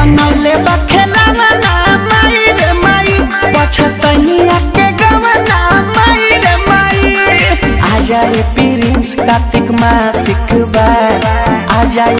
बनले बखेलावा ना माई रे माई पछतनिया के गवना माई रे माई। आजा रे प्रिंस कार्तिक मासिक बार आजा